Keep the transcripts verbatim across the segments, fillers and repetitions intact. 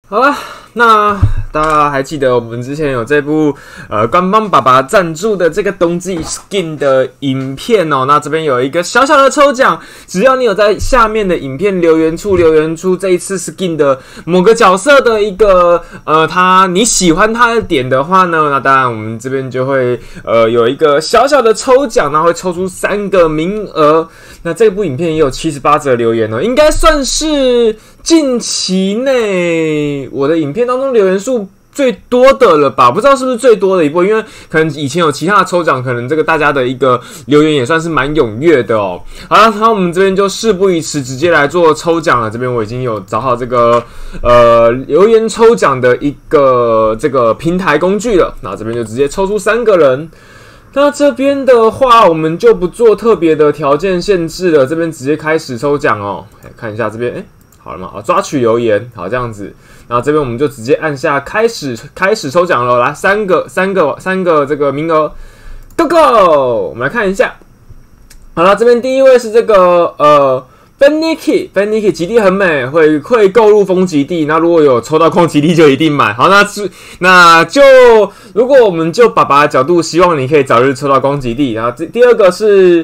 好了，那大家还记得我们之前有这部呃官方爸爸赞助的这个冬季 skin 的影片哦？那这边有一个小小的抽奖，只要你有在下面的影片留言处留言出这一次 skin 的某个角色的一个呃他你喜欢他的点的话呢，那当然我们这边就会呃有一个小小的抽奖，然后会抽出三个名额。那这部影片也有七十八则留言哦，应该算是近期内我的影片当中留言数最多的了吧？不知道是不是最多的一部，因为可能以前有其他的抽奖，可能这个大家的一个留言也算是蛮踊跃的哦。好了，那我们这边就事不宜迟，直接来做抽奖了。这边我已经有找好这个呃留言抽奖的一个这个平台工具了，那这边就直接抽出三个人。那这边的话，我们就不做特别的条件限制了，这边直接开始抽奖哦。来看一下这边，哎，好了吗？啊，抓取留言，好，这样子。然后这边我们就直接按下开始，开始抽奖了。来，三个，三个，三个这个名额 ，Go Go！ 我们来看一下。好了，这边第一位是这个呃。Beniki Beniki 极地很美，会会购入风极地。那如果有抽到空极地，就一定买。好，那那就如果我们就爸爸的角度，希望你可以早日抽到光极地。然后第二个是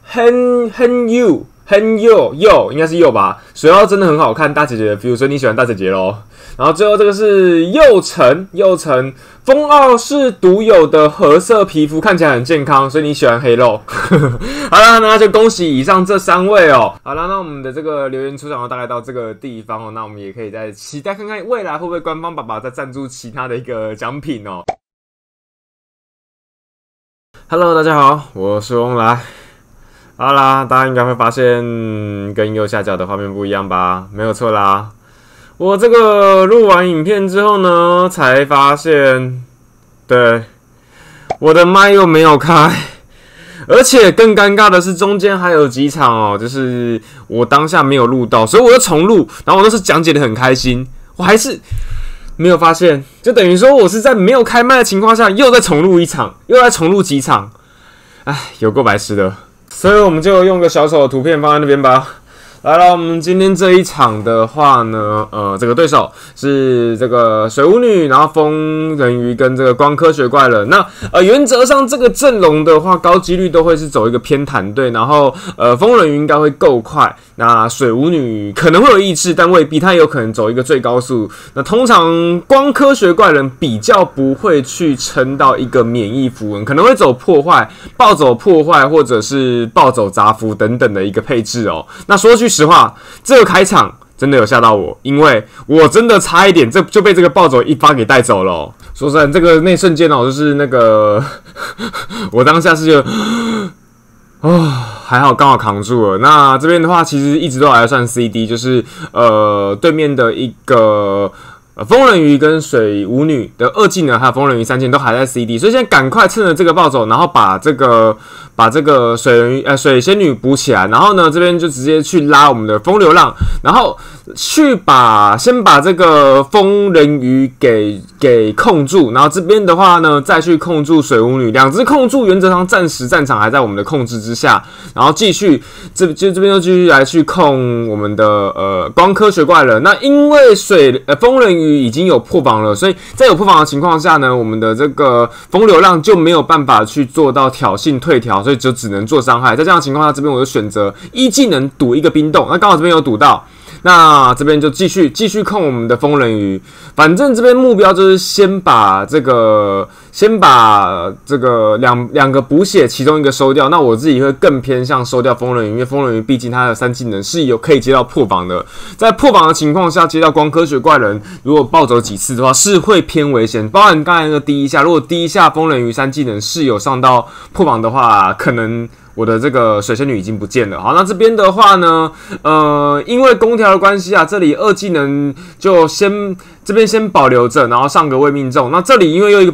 Hen Hen You Hen You You 应该是 You 吧？水妖真的很好看，大姐姐的 feel， 所以你喜欢大姐姐咯。然后最后这个是幼橙幼橙风奥是独有的褐色皮肤，看起来很健康，所以你喜欢黑肉。好啦，那就恭喜以上这三位哦。好啦，那我们的这个留言抽奖大概到这个地方哦，那我们也可以再期待看看未来会不会官方爸爸再赞助其他的一个奖品哦。Hello， 大家好，我是翁来。好啦，大家应该会发现跟右下角的画面不一样吧？没有错啦。我这个录完影片之后呢，才发现，对，我的麦又没有开，而且更尴尬的是中间还有几场哦，就是我当下没有录到，所以我又重录，然后我那时候讲解的很开心，我还是没有发现，就等于说我是在没有开麦的情况下又再重录一场，又再重录几场，哎，有够白痴的，所以我们就用个小丑的图片放在那边吧。来了，我们今天这一场的话呢，呃，这个对手是这个水巫女，然后风人鱼跟这个光科学怪人。那呃，原则上这个阵容的话，高几率都会是走一个偏坦队，然后呃，风人鱼应该会够快，那水巫女可能会有意志，但未必，她也有可能走一个最高速。那通常光科学怪人比较不会去撑到一个免疫符文，可能会走破坏、暴走破坏或者是暴走杂符等等的一个配置哦。那说句实话，这个开场真的有吓到我，因为我真的差一点这就被这个暴走一发给带走了、哦。说实在，这个那瞬间哦，就是那个我当下是觉得，哦，还好刚好扛住了。那这边的话，其实一直都还算 C D， 就是呃对面的一个。呃，风人鱼跟水巫女的二技能还有风人鱼三件都还在 C D， 所以现在赶快趁着这个暴走，然后把这个把这个水人鱼呃水仙女补起来，然后呢这边就直接去拉我们的风流浪，然后去把先把这个风人鱼给给控住，然后这边的话呢再去控住水巫女，两只控住，原则上暂时战场还在我们的控制之下，然后继续这就这边就继续来去控我们的呃光科学怪人。那因为水呃风人鱼已经有破防了，所以在有破防的情况下呢，我们的这个风流浪就没有办法去做到挑衅退条，所以就只能做伤害。在这样的情况下，这边我就选择一技能赌一个冰冻，那刚好这边有赌到，那这边就继续继续控我们的风人鱼。反正这边目标就是先把这个先把这个两两个补血其中一个收掉。那我自己会更偏向收掉风人鱼，因为风人鱼毕竟它的三技能是有可以接到破防的，在破防的情况下接到光科学怪人，如果暴走几次的话是会偏危险。包含刚才那个第一下，如果第一下风人鱼三技能是有上到破防的话，可能我的这个水仙女已经不见了。好，那这边的话呢，呃，因为宫条的关系啊，这里二技能就先这边先保留着，然后上个未命中。那这里因为又一个暴走，所以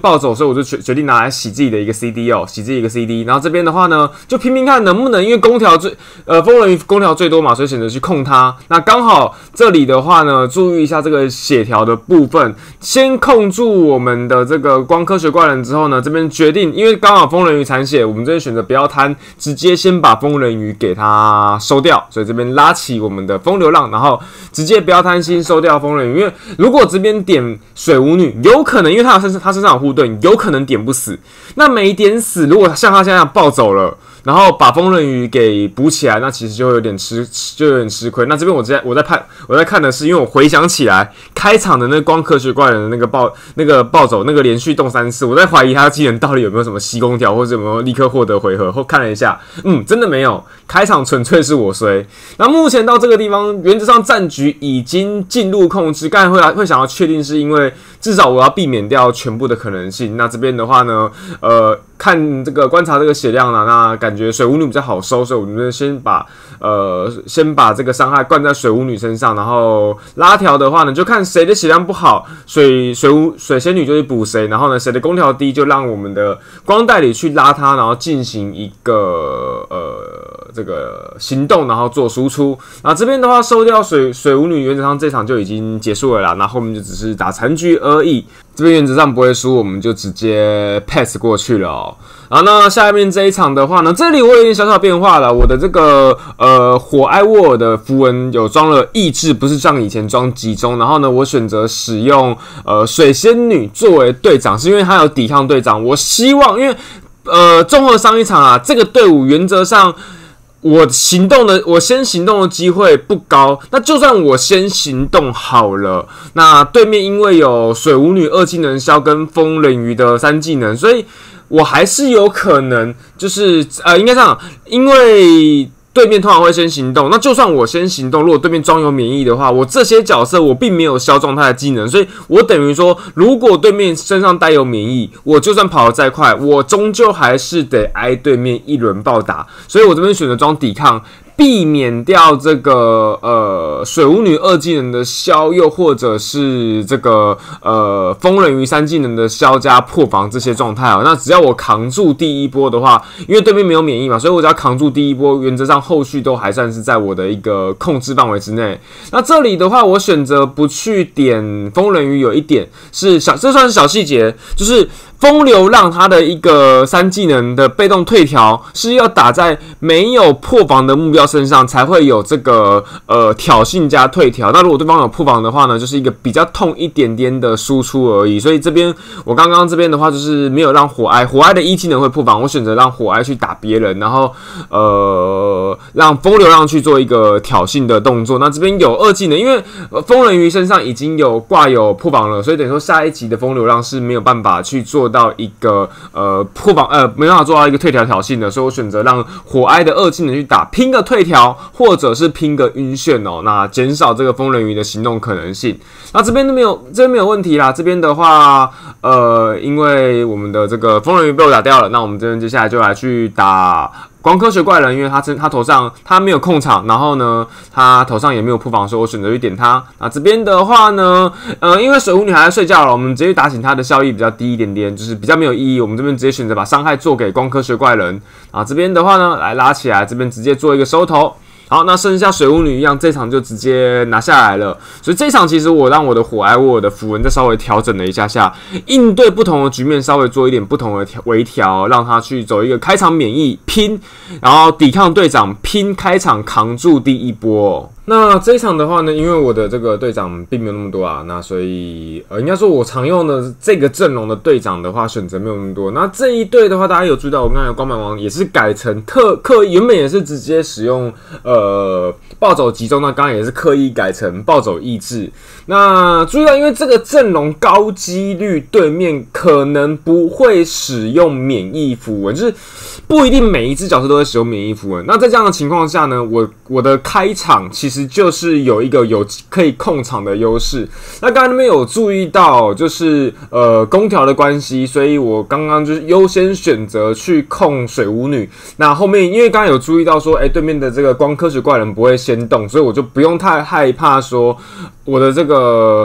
以我就决决定拿来洗自己的一个 C D 哦，洗自己一个 C D。然后这边的话呢，就拼拼看能不能，因为弓条最呃风人鱼弓条最多嘛，所以选择去控它。那刚好这里的话呢，注意一下这个血条的部分，先控住我们的这个光科学怪人之后呢，这边决定，因为刚好风人鱼残血，我们这边选择不要贪，直接先把风人鱼给它收掉。所以这边拉起我们的风流浪，然后直接不要贪心收掉风人鱼，因为如果这边点水舞女，有可能因为他身上他身上有护盾，有可能点不死。那没点死，如果像他现在暴走了，然后把风人鱼给补起来，那其实就有点吃，就有点吃亏。那这边我在我在看我在看的是，因为我回想起来开场的那个光科学怪人的那个暴那个暴走那个连续动三次，我在怀疑他的技能到底有没有什么吸弓条，或者有没有立刻获得回合。后看了一下，嗯，真的没有，开场纯粹是我衰。那目前到这个地方，原则上战局已经进入控制。刚才会会想要确定，是因为至少我要避免掉全部的可能性。那这边的话呢，呃，看这个观察这个血量呢，那感觉水舞女比较好收，所以我们先把呃先把这个伤害灌在水舞女身上，然后拉条的话呢，就看谁的血量不好，水水舞水仙女就去补谁，然后呢谁的弓条低，就让我们的光代理去拉它，然后进行一个呃这个行动，然后做输出。然后这边的话收掉水水舞女，原则上这场就已经结束了啦，那后面就只是打残局而已。这边原则上不会输，我们就直接 pass 过去了哦。然后那下面这一场的话呢，这里我有点小小变化了，我的这个呃火埃沃尔的符文有装了抑制，不是像以前装集中。然后呢，我选择使用呃水仙女作为队长，是因为她有抵抗队长。我希望，因为呃综合上一场啊，这个队伍原则上。我行动的，我先行动的机会不高。那就算我先行动好了，那对面因为有水舞女二技能消跟风人鱼的三技能，所以我还是有可能，就是呃，应该这样，因为。对面通常会先行动，那就算我先行动，如果对面装有免疫的话，我这些角色我并没有消中他的技能，所以我等于说，如果对面身上带有免疫，我就算跑得再快，我终究还是得挨对面一轮暴打，所以我这边选择装抵抗。避免掉这个呃水舞女二技能的消，又或者是这个呃风人鱼三技能的消加破防这些状态啊。那只要我扛住第一波的话，因为对面没有免疫嘛，所以我只要扛住第一波，原则上后续都还算是在我的一个控制范围之内。那这里的话，我选择不去点风人鱼，有一点是小，这算是小细节，就是风流浪它的一个三技能的被动退条是要打在没有破防的目标身上才会有这个呃挑衅加退条。那如果对方有破防的话呢，就是一个比较痛一点点的输出而已。所以这边我刚刚这边的话就是没有让火埃，火埃的一技能会破防，我选择让火埃去打别人，然后呃让风流浪去做一个挑衅的动作。那这边有二技能，因为风人鱼身上已经有挂有破防了，所以等于说下一集的风流浪是没有办法去做到一个呃破防呃没办法做到一个退条挑衅的，所以我选择让火埃的二技能去打，拼个退条或者是拼个晕眩哦，那减少这个风人鱼的行动可能性。那这边都没有，这边没有问题啦。这边的话，呃，因为我们的这个风人鱼被我打掉了，那我们这边接下来就来去打。光科学怪人，因为他他头上他没有控场，然后呢，他头上也没有破防，所以我选择去点他。那这边的话呢，呃，因为水舞女还在睡觉了，我们直接打醒他的效益比较低一点点，就是比较没有意义。我们这边直接选择把伤害做给光科学怪人。啊，这边的话呢，来拉起来，这边直接做一个收头。好，那剩下水舞女一样，这场就直接拿下来了。所以这场其实我让我的火埃沃的符文再稍微调整了一下下，应对不同的局面稍微做一点不同的微调，让他去走一个开场免疫拼，然后抵抗队长拼开场扛住第一波。那这一场的话呢，因为我的这个队长并没有那么多啊，那所以呃，应该说我常用的这个阵容的队长的话，选择没有那么多。那这一队的话，大家有注意到，我刚才光板王也是改成特刻，原本也是直接使用呃暴走集中，那刚刚也是刻意改成暴走抑制。那注意到，因为这个阵容高几率对面可能不会使用免疫符文，就是不一定每一只角色都会使用免疫符文。那在这样的情况下呢，我我的开场其实就是有一个有可以控场的优势。那刚才那边有注意到，就是呃弓条的关系，所以我刚刚就是优先选择去控水舞女。那后面因为刚刚有注意到说，哎、欸，对面的这个光科学怪人不会先动，所以我就不用太害怕说我的这个。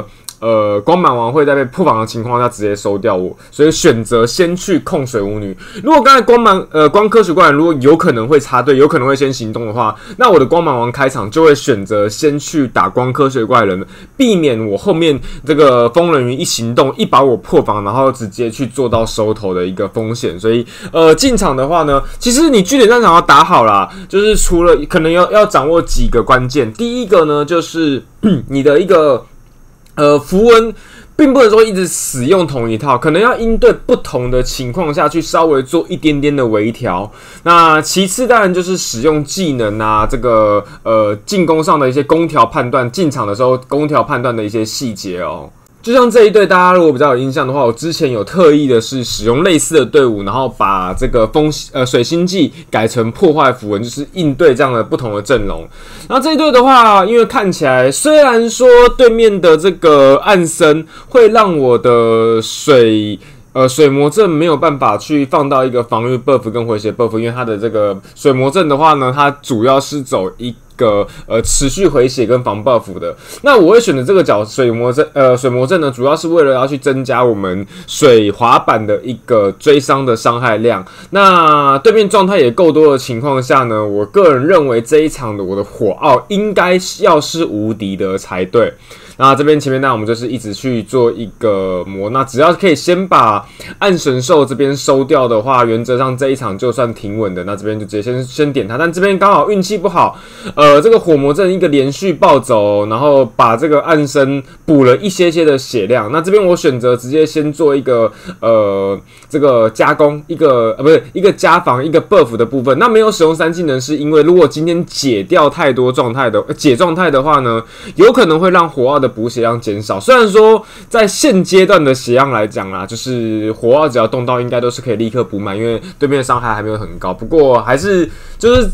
呃光满王会在被破防的情况下直接收掉我，所以选择先去控水舞女。如果刚才光满呃光科学怪人如果有可能会插队，有可能会先行动的话，那我的光满王开场就会选择先去打光科学怪人，避免我后面这个风人鱼一行动一把我破防，然后直接去做到收头的一个风险。所以呃进场的话呢，其实你据点战场要打好啦，就是除了可能要要掌握几个关键，第一个呢就是你的一个呃符文。并不能说一直使用同一套，可能要应对不同的情况下去稍微做一点点的微调。那其次当然就是使用技能啊，这个呃进攻上的一些攻调判断，进场的时候攻调判断的一些细节哦。就像这一队，大家如果比较有印象的话，我之前有特意的是使用类似的队伍，然后把这个风呃水星记改成破坏符文，就是应对这样的不同的阵容。然后这一队的话，因为看起来虽然说对面的这个暗森会让我的水。呃，水魔阵没有办法去放到一个防御 buff 跟回血 buff， 因为它的这个水魔阵的话呢，它主要是走一个呃持续回血跟防 buff 的。那我会选择这个角水魔阵，呃，水魔阵呢，主要是为了要去增加我们水滑板的一个追伤的伤害量。那对面状态也够多的情况下呢，我个人认为这一场的我的火奥应该要是无敌的才对。那这边前面呢，我们就是一直去做一个磨，那只要可以先把暗神兽这边收掉的话，原则上这一场就算挺稳的。那这边就直接先先点它，但这边刚好运气不好，呃，这个火魔阵一个连续暴走，然后把这个暗身补了一些些的血量。那这边我选择直接先做一个呃这个加工，一个呃不是一个加防一个 buff 的部分。那没有使用三技能，是因为如果今天解掉太多状态的解状态的话呢，有可能会让火奥的补血量减少。虽然说在现阶段的血量来讲啦，就是火奥只要动到应该都是可以立刻补满，因为对面的伤害还没有很高。不过还是就是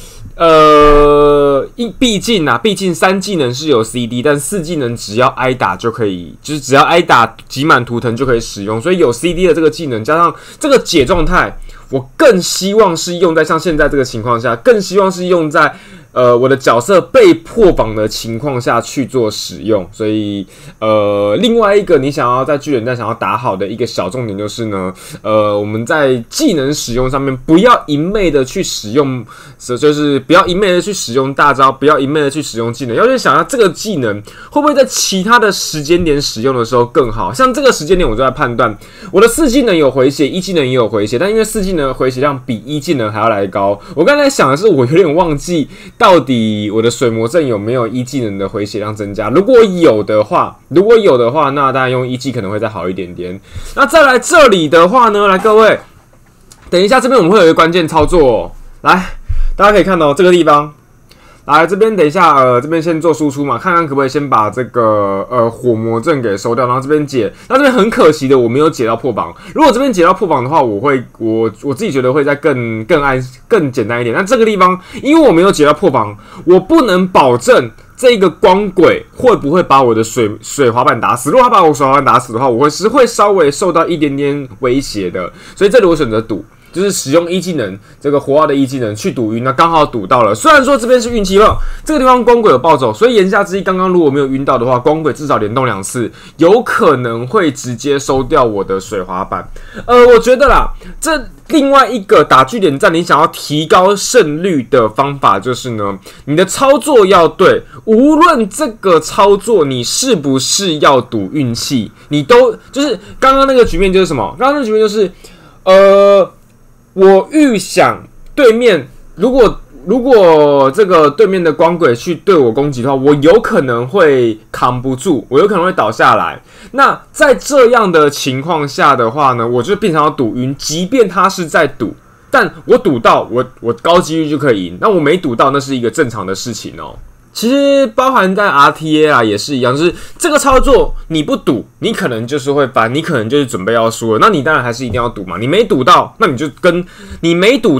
呃，毕竟啊，毕竟三技能是有 C D， 但四技能只要挨打就可以，就是只要挨打挤满图腾就可以使用。所以有 C D 的这个技能加上这个解状态，我更希望是用在像现在这个情况下，更希望是用在。呃，我的角色被破防的情况下去做使用，所以呃，另外一个你想要在巨人战想要打好的一个小重点就是呢，呃，我们在技能使用上面不要一昧的去使用，就是不要一昧的去使用大招，不要一昧的去使用技能，要去想一下这个技能会不会在其他的时间点使用的时候更好。像这个时间点，我就在判断我的四技能有回血，一技能也有回血，但因为四技能的回血量比一技能还要来高，我刚才想的是我有点忘记。到底我的水魔阵有没有一技能的回血量增加？如果有的话，如果有的话，那当然用一技可能会再好一点点。那再来这里的话呢，来各位，等一下这边我们会有一个关键操作哦，来，大家可以看到这个地方。来这边等一下，呃，这边先做输出嘛，看看可不可以先把这个呃火魔阵给收掉，然后这边解。那这边很可惜的，我没有解到破榜。如果这边解到破榜的话，我会我我自己觉得会再更更安更简单一点。但这个地方，因为我没有解到破榜，我不能保证这个光鬼会不会把我的水水滑板打死。如果他把我水滑板打死的话，我会是会稍微受到一点点威胁的。所以这里我选择赌。就是使用一技能，这个火奥的一技能去赌晕，那刚好赌到了。虽然说这边是运气棒，这个地方光鬼有暴走，所以言下之意，刚刚如果没有晕到的话，光鬼至少连动两次，有可能会直接收掉我的水滑板。呃，我觉得啦，这另外一个打据点战，你想要提高胜率的方法就是呢，你的操作要对，无论这个操作你是不是要赌运气，你都就是刚刚那个局面就是什么？刚刚那个局面就是呃。我预想对面如果如果这个对面的光鬼去对我攻击的话，我有可能会扛不住，我有可能会倒下来。那在这样的情况下的话呢，我就变成要赌晕，即便他是在赌，但我赌到我我高几率就可以赢。那我没赌到，那是一个正常的事情哦。其实包含在 R T A 啊也是一样，就是这个操作你不赌，你可能就是会翻，你可能就是准备要输了，那你当然还是一定要赌嘛。你没赌到，那你就跟你没赌到，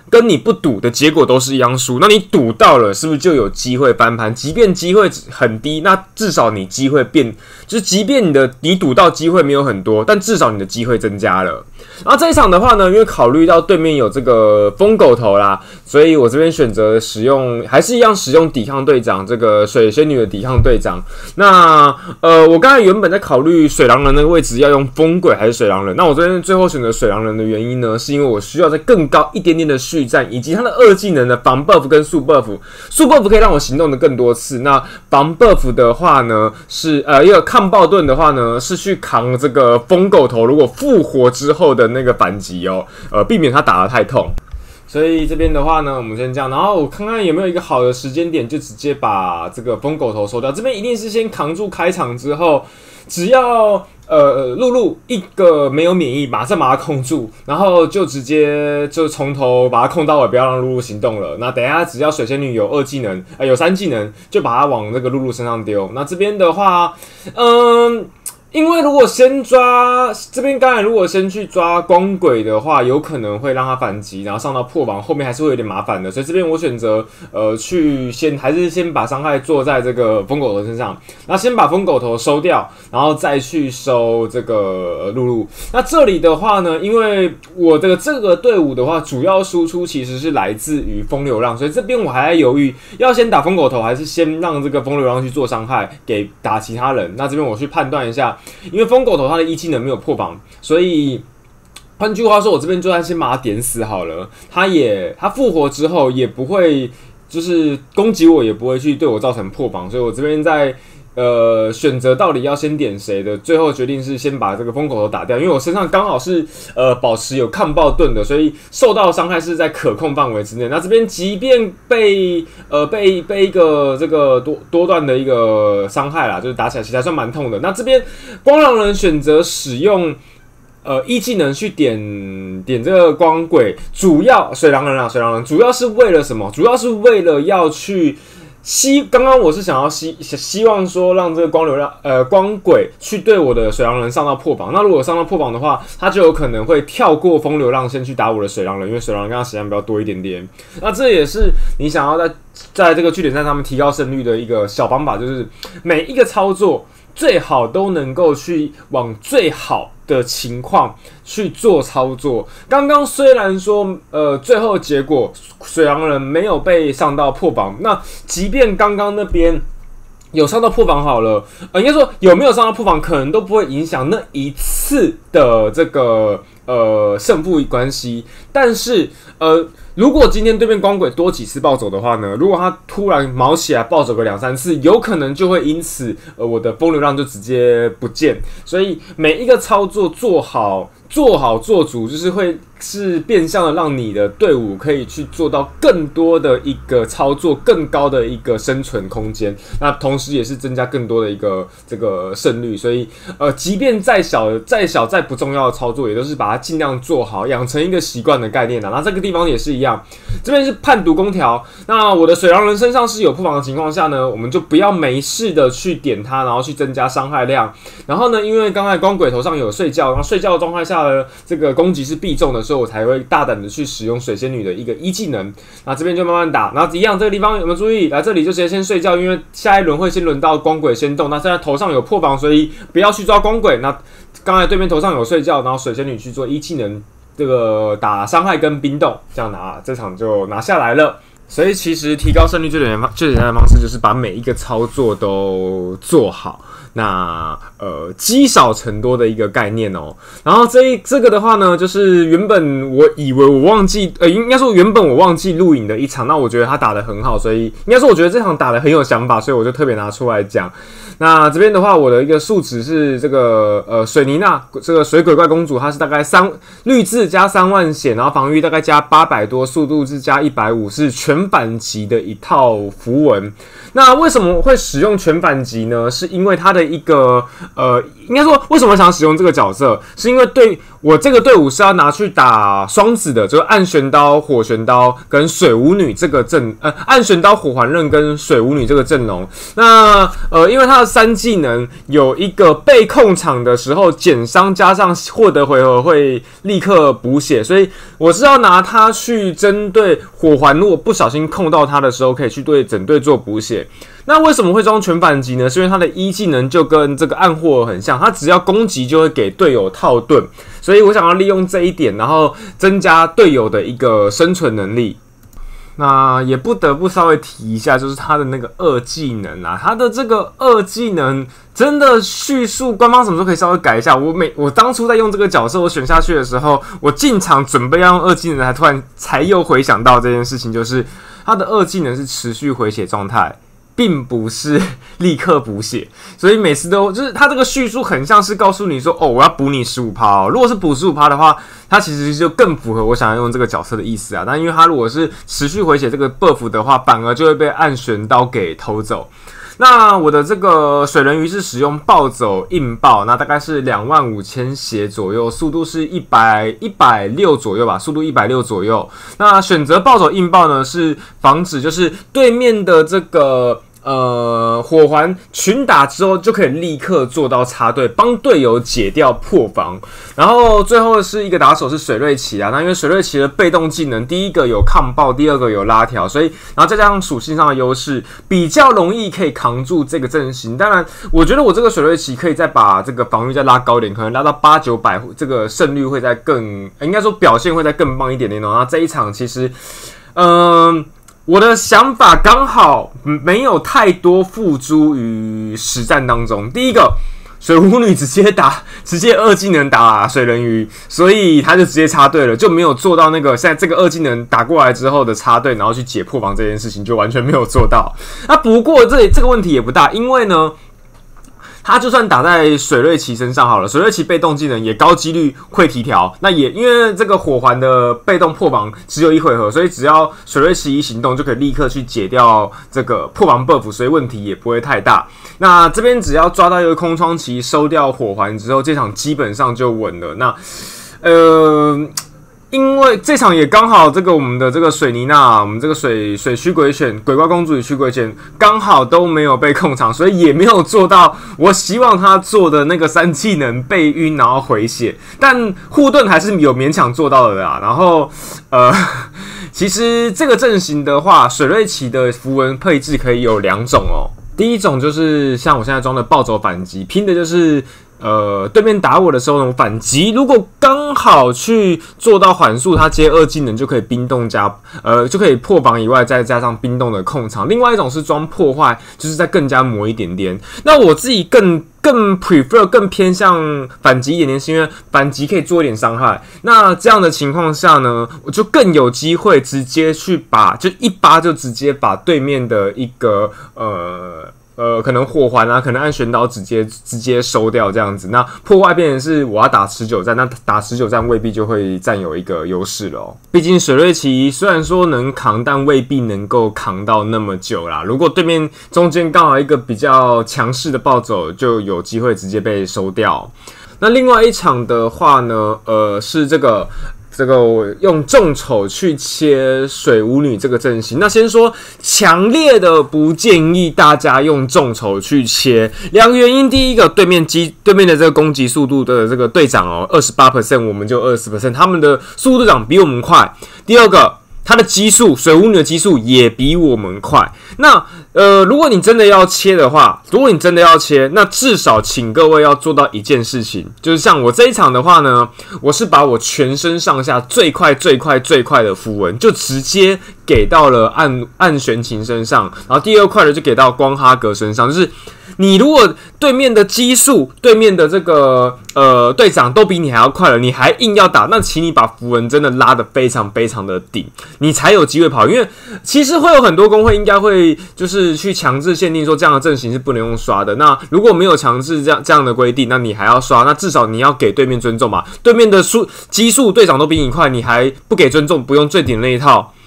跟你不赌的结果都是一样输。那你赌到了，是不是就有机会翻盘？即便机会很低，那至少你机会变，就是即便你的你赌到机会没有很多，但至少你的机会增加了。然后这一场的话呢，因为考虑到对面有这个疯狗头啦，所以我这边选择使用，还是一样使用抵抗队长这个水仙女的抵抗队长。那呃，我刚才原本在考虑水狼人那个位置要用风鬼还是水狼人，那我这边最后选择水狼人的原因呢，是因为我需要在更高一点点的续战，以及它的二技能的防 buff 跟速 buff， 速 buff 可以让我行动的更多次。那防 buff 的话呢，是呃一个抗暴盾的话呢，是去扛这个疯狗头，如果复活之后的那个反击哦，呃，避免他打得太痛。所以这边的话呢，我们先这样，然后我看看有没有一个好的时间点，就直接把这个疯狗头收掉。这边一定是先扛住开场之后，只要呃露露一个没有免疫，马上把它控住，然后就直接就从头把它控到尾，不要让露露行动了。那等一下只要水仙女有二技能，呃有三技能，就把它往那个露露身上丢。那这边的话，嗯。因为如果先抓这边，刚才如果先去抓光鬼的话，有可能会让他反击，然后上到破防，后面还是会有点麻烦的。所以这边我选择呃去先还是先把伤害做在这个疯狗头身上，那先把疯狗头收掉，然后再去收这个露露。那这里的话呢，因为我的这个队伍的话，主要输出其实是来自于风流浪，所以这边我还在犹豫要先打疯狗头，还是先让这个风流浪去做伤害给打其他人。那这边我去判断一下。因为疯狗头它的一技能没有破防，所以换句话说，我这边就算先把它点死好了，它也它复活之后也不会就是攻击我，也不会去对我造成破防，所以我这边在呃选择到底要先点谁的，最后决定是先把这个疯狗头打掉，因为我身上刚好是呃保持有抗暴盾的，所以受到伤害是在可控范围之内。那这边即便被呃被被一个这个多多段的一个伤害啦，就是打起来其实还算蛮痛的。那这边光狼人选择使用。呃，一技能去点点这个光鬼，主要水狼人啊，水狼人主要是为了什么？主要是为了要去希，刚刚我是想要希希望说让这个光流量呃光鬼去对我的水狼人上到破防。那如果上到破防的话，他就有可能会跳过风流浪先去打我的水狼人，因为水狼人刚刚时间比较多一点点。那这也是你想要在在这个据点战上面提高胜率的一个小方法，就是每一个操作最好都能够去往最好的情况去做操作。刚刚虽然说，呃，最后结果水狼人没有被上到破防，那即便刚刚那边有上到破防好了，呃，应该说有没有上到破防，可能都不会影响那一次的这个呃胜负关系。但是，呃。如果今天对面光鬼多几次暴走的话呢？如果他突然毛起来暴走个两三次，有可能就会因此，呃，我的风流浪就直接不见。所以每一个操作做好、做好做足，就是会是变相的让你的队伍可以去做到更多的一个操作，更高的一个生存空间。那同时也是增加更多的一个这个胜率。所以，呃，即便再小、再小、再不重要的操作，也都是把它尽量做好，养成一个习惯的概念的。那这个地方也是一样。这边是判读公条，那我的水狼人身上是有破防的情况下呢，我们就不要没事的去点它，然后去增加伤害量。然后呢，因为刚才光鬼头上有睡觉，然后睡觉的状态下呢，这个攻击是必中的，所以我才会大胆的去使用水仙女的一个一技能。那这边就慢慢打，然后一样这个地方有没有注意？来这里就直接先睡觉，因为下一轮会先轮到光鬼先动。那现在头上有破防，所以不要去抓光鬼。那刚才对面头上有睡觉，然后水仙女去做一技能。这个打伤害跟冰冻，这样拿这场就拿下来了。所以其实提高胜率最简单最简单的方式就是把每一个操作都做好。那呃积少成多的一个概念哦。然后这一这个的话呢，就是原本我以为我忘记呃应该说原本我忘记录影的一场，那我觉得他打得很好，所以应该说我觉得这场打得很有想法，所以我就特别拿出来讲。那这边的话，我的一个数值是这个呃水妮娜这个水鬼怪公主，她是大概三绿字加三万血，然后防御大概加八百多，速度是加一百五，是全反击的一套符文。 那为什么会使用全反击呢？是因为他的一个呃，应该说为什么想使用这个角色，是因为对我这个队伍是要拿去打双子的，就是暗旋刀、火旋刀跟水舞女这个阵，呃，暗旋刀、火环刃跟水舞女这个阵容。那呃，因为他的三技能有一个被控场的时候减伤，加上获得回合会立刻补血，所以我是要拿它去针对火环，如果不小心控到它的时候，可以去对整队做补血。那为什么会装全反击呢？是因为它的一技能就跟这个暗霍尔很像，它只要攻击就会给队友套盾，所以我想要利用这一点，然后增加队友的一个生存能力。那也不得不稍微提一下，就是他的那个二技能啊，他的这个二技能真的叙述，官方什么时候可以稍微改一下？我每我当初在用这个角色，我选下去的时候，我进场准备要用二技能，才突然才又回想到这件事情，就是他的二技能是持续回血状态。并不是立刻补血，所以每次都就是他这个叙述很像是告诉你说，哦，我要补你 百分之十五 哦。如果是补 百分之十五 的话，它其实就更符合我想要用这个角色的意思啊。但因为它如果是持续回血这个 buff 的话，反而就会被暗旋刀给偷走。那我的这个水人鱼是使用暴走硬爆，那大概是两万五千血左右，速度是一百一百六左右吧，速度一百六左右。那选择暴走硬爆呢，是防止就是对面的这个。呃，火环群打之后就可以立刻做到插队，帮队友解掉破防。然后最后是一个打手是水瑞奇啊，那因为水瑞奇的被动技能，第一个有抗爆，第二个有拉条，所以然后再加上属性上的优势，比较容易可以扛住这个阵型。当然，我觉得我这个水瑞奇可以再把这个防御再拉高一点，可能拉到八九百，这个胜率会再更，应该说表现会再更棒一点点哦。然后这一场其实，嗯、呃。我的想法刚好没有太多付诸于实战当中。第一个，水舞女直接打，直接二技能打水人鱼，所以他就直接插队了，就没有做到那个现在这个二技能打过来之后的插队，然后去解破防这件事情，就完全没有做到。那不过这这个问题也不大，因为呢。他就算打在水瑞奇身上好了，水瑞奇被动技能也高几率会提条。那也因为这个火环的被动破防只有一回合，所以只要水瑞奇一行动就可以立刻去解掉这个破防 buff， 所以问题也不会太大。那这边只要抓到一个空窗期，收掉火环之后，这场基本上就稳了。那呃。因为这场也刚好，这个我们的这个水妮娜，我们这个水水驱鬼犬、鬼怪公主与驱鬼犬刚好都没有被控场，所以也没有做到我希望他做的那个三技能被晕然后回血，但护盾还是有勉强做到的啦。然后呃，其实这个阵型的话，水瑞奇的符文配置可以有两种哦。第一种就是像我现在装的暴走反击，拼的就是。呃，对面打我的时候呢，我反击如果刚好去做到缓速，他接二技能就可以冰冻加呃就可以破防以外，再加上冰冻的控场。另外一种是装破坏，就是再更加磨一点点。那我自己更更 prefer 更偏向反击一点点，是因为反击可以做一点伤害。那这样的情况下呢，我就更有机会直接去把就一巴就直接把对面的一个呃。呃，可能火环啊，可能按旋刀直接直接收掉这样子。那破坏变成是我要打持久战，那打持久战未必就会占有一个优势了哦。毕竟水瑞奇虽然说能扛，但未必能够扛到那么久啦。如果对面中间刚好一个比较强势的暴走，就有机会直接被收掉。那另外一场的话呢，呃，是这个。这个我用众筹去切水舞女这个阵型，那先说强烈的不建议大家用众筹去切，两个原因。第一个，对面击对面的这个攻击速度的这个队长哦 ，百分之二十八， 我们就 百分之二十， 他们的速度队长比我们快。第二个。它的基数，水舞女的基数也比我们快。那呃，如果你真的要切的话，如果你真的要切，那至少请各位要做到一件事情，就是像我这一场的话呢，我是把我全身上下最快、最快、最快的符文就直接给到了暗暗玄琴身上，然后第二块的就给到光哈格身上，就是。你如果对面的基数、对面的这个呃队长都比你还要快了，你还硬要打，那请你把符文真的拉得非常非常的顶，你才有机会跑。因为其实会有很多公会应该会就是去强制限定说这样的阵型是不能用刷的。那如果没有强制这样这样的规定，那你还要刷，那至少你要给对面尊重嘛。对面的数基数队长都比你快，你还不给尊重，不用最顶的那一套。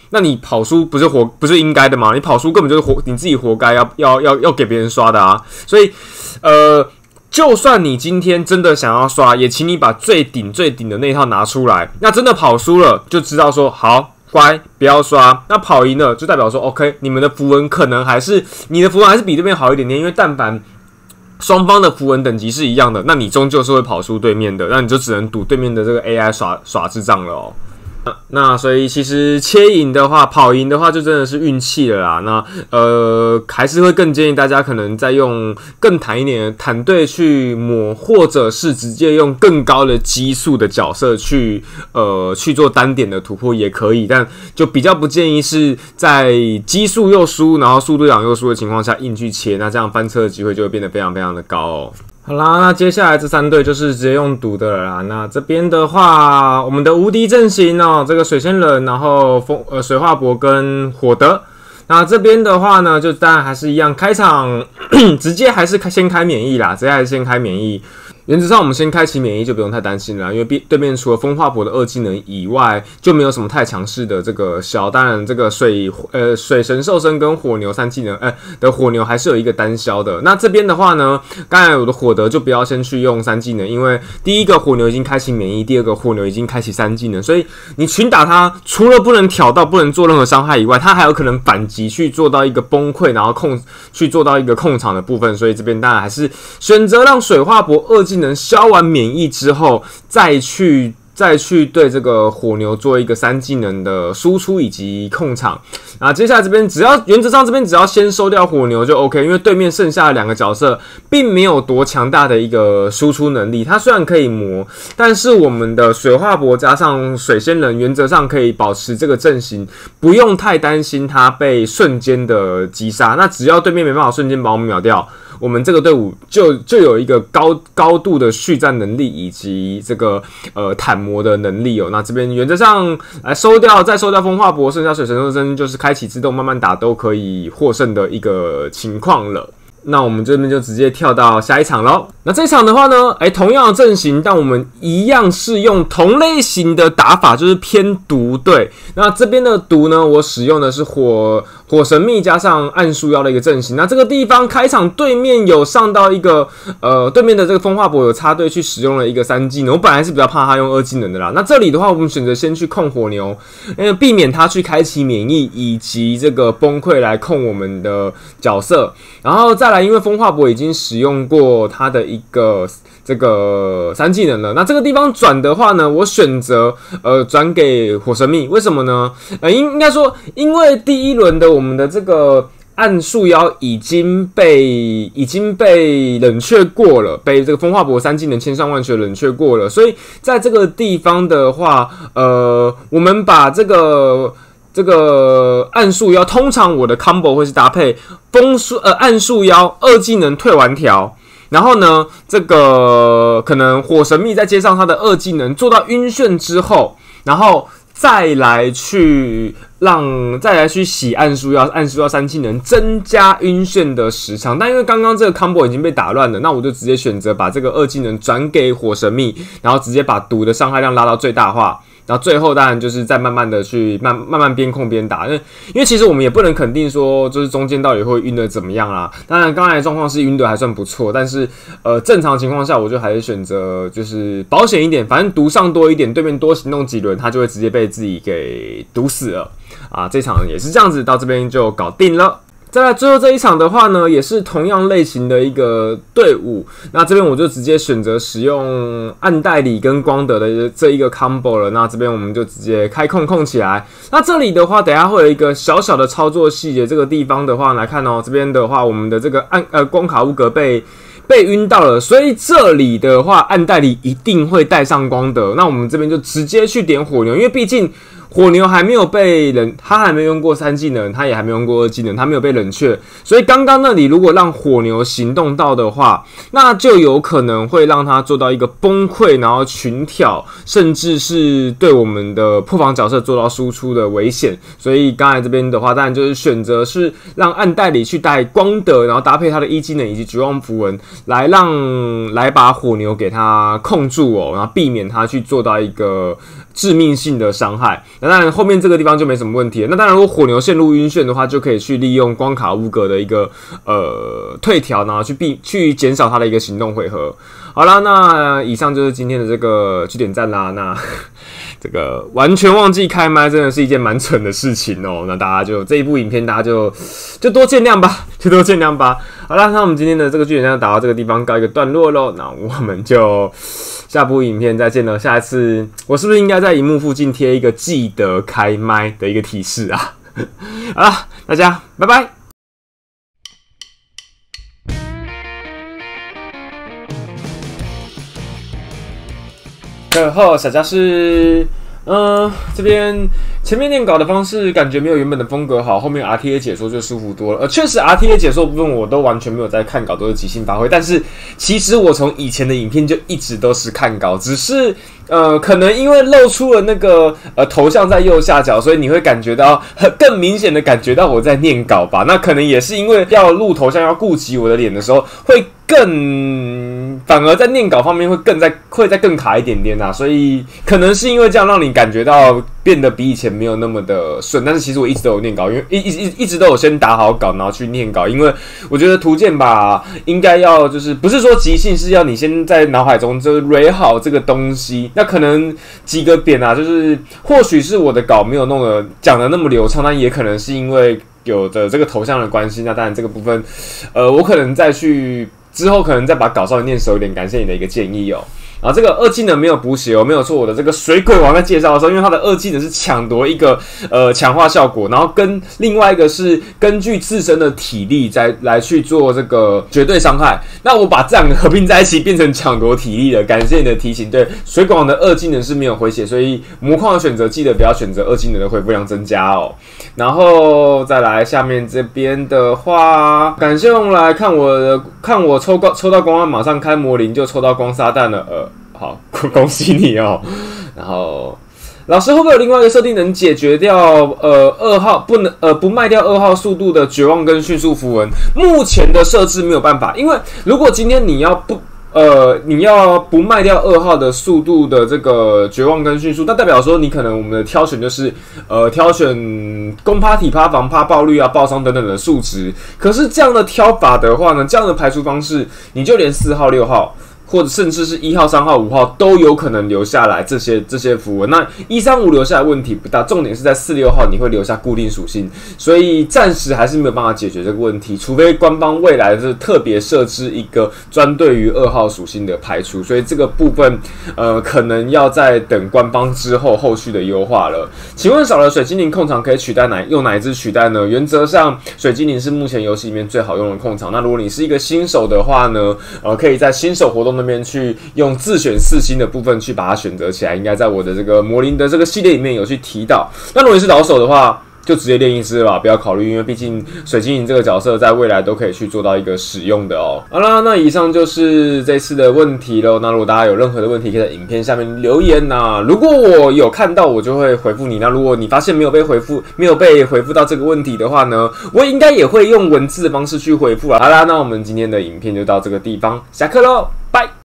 那你跑输不是活不是应该的吗？你跑输根本就是活你自己活该，要要要要给别人刷的啊！所以，呃，就算你今天真的想要刷，也请你把最顶最顶的那一套拿出来。那真的跑输了，就知道说好。乖，不要刷。那跑赢了，就代表说 ，OK， 你们的符文可能还是你的符文还是比对面好一点点，因为但凡双方的符文等级是一样的，那你终究是会跑输对面的，那你就只能赌对面的这个 A I 耍耍智障了哦。那所以其实切赢的话，跑赢的话就真的是运气了啦。那呃，还是会更建议大家可能再用更弹一点的弹队去磨，或者是直接用更高的基数的角色去呃去做单点的突破也可以，但就比较不建议是在基数又输，然后速度档又输的情况下硬去切，那这样翻车的机会就会变得非常非常的高哦。好啦，那接下来这三队就是直接用赌的了啦。那这边的话，我们的无敌阵型哦，这个水仙人，然后风呃水化博跟火德。那这边的话呢，就当然还是一样，开场直接还是先开免疫啦，直接还是先开免疫。原则上，我们先开启免疫就不用太担心了啦，因为对面除了风化博的二技能以外，就没有什么太强势的这个消。当然，这个水呃水神兽身跟火牛三技能，呃的火牛还是有一个单消的。那这边的话呢，刚才我的火德就不要先去用三技能，因为第一个火牛已经开启免疫，第二个火牛已经开启三技能，所以你群打它，除了不能挑到、不能做任何伤害以外，它还有可能反击去做到一个崩溃，然后控去做到一个控场的部分。所以这边当然还是选择让水化博二技能消完免疫之后，再去再去对这个火牛做一个三技能的输出以及控场。啊，接下来这边只要原则上这边只要先收掉火牛就 OK， 因为对面剩下的两个角色并没有多强大的一个输出能力。它虽然可以磨，但是我们的水化博加上水仙人原则上可以保持这个阵型，不用太担心它被瞬间的击杀。那只要对面没办法瞬间把我们秒掉，我们这个队伍就就有一个高高度的续战能力以及这个呃坦磨的能力哦。那这边原则上来收掉，再收掉风化博，剩下水神兽身就是开启自动慢慢打都可以获胜的一个情况了。那我们这边就直接跳到下一场咯。那这一场的话呢，哎，同样的阵型，但我们一样是用同类型的打法，就是偏毒队。那这边的毒呢，我使用的是火火神秘加上暗树妖的一个阵型。那这个地方开场对面有上到一个呃，对面的这个风化博有插队去使用了一个三技能，我本来是比较怕他用二技能的啦。那这里的话，我们选择先去控火牛，因为避免他去开启免疫以及这个崩溃来控我们的角色，然后再来，因为风化博已经使用过他的一个这个三技能了，那这个地方转的话呢，我选择呃转给火神秘，为什么呢？呃，应应该说，因为第一轮的我们的这个暗树妖已经被已经被冷却过了，被这个风化博三技能千上万血冷却过了，所以在这个地方的话，呃，我们把这个。这个暗树妖通常我的 combo 会是搭配风树呃暗树妖二技能退完条，然后呢，这个可能火神秘再接上他的二技能做到晕眩之后，然后再来去让再来去洗暗树妖，暗树妖三技能增加晕眩的时长。但因为刚刚这个 combo 已经被打乱了，那我就直接选择把这个二技能转给火神秘，然后直接把毒的伤害量拉到最大化。然后最后当然就是再慢慢的去慢慢慢边控边打，因为因为其实我们也不能肯定说就是中间到底会晕的怎么样啦。当然刚才的状况是晕的还算不错，但是呃正常情况下我就还是选择就是保险一点，反正毒上多一点，对面多行动几轮，他就会直接被自己给毒死了啊。这场也是这样子，到这边就搞定了。再来最后这一场的话呢，也是同样类型的一个队伍。那这边我就直接选择使用暗代理跟光德的这一个 combo 了。那这边我们就直接开控控起来。那这里的话，等一下会有一个小小的操作细节。这个地方的话来看哦，这边的话，我们的这个暗呃光卡乌格被被晕到了，所以这里的话，暗代理一定会带上光德。那我们这边就直接去点火牛，因为毕竟。火牛还没有被冷，他还没用过三技能，他也还没用过二技能，他没有被冷却，所以刚刚那里如果让火牛行动到的话，那就有可能会让他做到一个崩溃，然后群挑，甚至是对我们的破防角色做到输出的危险。所以刚才这边的话，当然就是选择是让暗代理去带光德，然后搭配他的一技能以及绝望符文，来让来把火牛给他控住哦，然后避免他去做到一个致命性的伤害。那当然后面这个地方就没什么问题了。那当然如果火牛陷入晕眩的话，就可以去利用光卡乌格的一个呃退调，然后去避去减少它的一个行动回合。好啦，那以上就是今天的这个据点战啦。那这个完全忘记开麦，真的是一件蛮蠢的事情哦。那大家就这一部影片，大家就就多见谅吧，就多见谅吧。好啦，那我们今天的这个据点战打到这个地方告一个段落咯。那我们就下部影片再见了。下一次我是不是应该在荧幕附近贴一个记得开麦的一个提示啊？好啦，大家拜拜。课后小教室，嗯、呃，这边前面念稿的方式感觉没有原本的风格好，后面 R T A 解说就舒服多了。呃，确实 R T A 解说部分我都完全没有在看稿，都是即兴发挥。但是其实我从以前的影片就一直都是看稿，只是呃，可能因为露出了那个呃头像在右下角，所以你会感觉到更明显的感觉到我在念稿吧。那可能也是因为要录头像要顾及我的脸的时候，会更反而在念稿方面会更在会再更卡一点点啊，所以可能是因为这样让你感觉到变得比以前没有那么的顺。但是其实我一直都有念稿，因为一一一直都有先打好稿，然后去念稿。因为我觉得图鉴吧，应该要就是不是说即兴，是要你先在脑海中就 read 好这个东西。那可能几个点啊，就是或许是我的稿没有弄得讲的那么流畅，但也可能是因为有的这个头像的关系。那当然这个部分，呃，我可能再去。之后可能再把稿稍微念熟一点，感谢你的一个建议哦。然后这个二技能没有补血哦，没有错。我的这个水鬼王在介绍的时候，因为他的二技能是抢夺一个呃强化效果，然后跟另外一个是根据自身的体力再来去做这个绝对伤害。那我把这两个合并在一起变成抢夺体力了，感谢你的提醒。对，水鬼王的二技能是没有回血，所以魔矿的选择记得不要选择二技能的回复量增加哦。然后再来下面这边的话，感谢用来看我的看我抽到抽到光环，马上开魔灵就抽到光撒弹了，呃。好，恭喜你哦！然后老师会不会有另外一个设定能解决掉呃二号不能呃不卖掉二号速度的绝望跟迅速符文？目前的设置没有办法，因为如果今天你要不呃你要不卖掉二号的速度的这个绝望跟迅速，那代表说你可能我们的挑选就是呃挑选攻趴、体趴、防趴、爆率啊、爆伤等等的数值。可是这样的挑法的话呢，这样的排除方式，你就连四号、六号。或者甚至是一号、三号、五号都有可能留下来这些这些符文。那一三五留下来问题不大，重点是在四六号你会留下固定属性，所以暂时还是没有办法解决这个问题，除非官方未来是特别设置一个专对于二号属性的排除，所以这个部分呃可能要再等官方之后后续的优化了。请问少了水精灵控场可以取代哪用哪一支取代呢？原则上水精灵是目前游戏里面最好用的控场。那如果你是一个新手的话呢，呃可以在新手活动那边去用自选四星的部分去把它选择起来，应该在我的这个魔灵的这个系列里面有去提到。那如果你是老手的话，就直接练一支吧，不要考虑，因为毕竟水精灵这个角色在未来都可以去做到一个使用的哦。好啦，那以上就是这次的问题咯。那如果大家有任何的问题，可以在影片下面留言呐。如果我有看到，我就会回复你。那如果你发现没有被回复，没有被回复到这个问题的话呢，我应该也会用文字的方式去回复啊。好啦，那我们今天的影片就到这个地方，下课喽，拜。